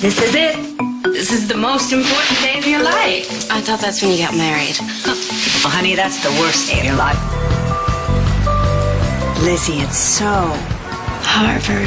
This is it. This is the most important day of your life. I thought that's when you got married. Well, honey, that's the worst day of your life. Lizzie, it's so Harvard.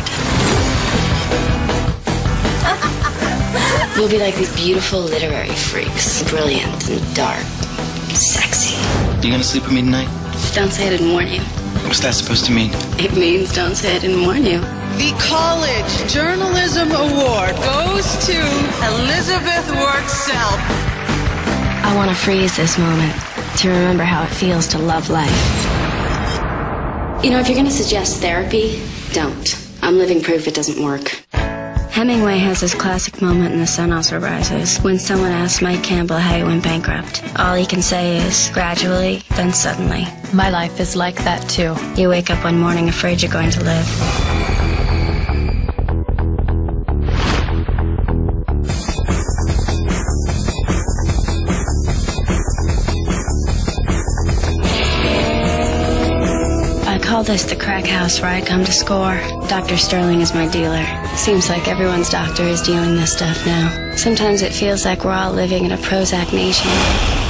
We'll be like these beautiful literary freaks. Brilliant and dark. Sexy. You gonna sleep with me tonight? Don't say I didn't warn you. What's that supposed to mean? It means don't say I didn't warn you. The College Journalism Award goes to Elizabeth Wurtzel. I want to freeze this moment to remember how it feels to love life. You know, if you're going to suggest therapy, don't. I'm living proof it doesn't work. Hemingway has this classic moment in The Sun Also Rises when someone asks Mike Campbell how he went bankrupt. All he can say is, gradually, then suddenly. My life is like that, too. You wake up one morning afraid you're going to live. I call this the crack house where I come to score. Dr. Sterling is my dealer. Seems like everyone's doctor is dealing this stuff now. Sometimes it feels like we're all living in a Prozac Nation.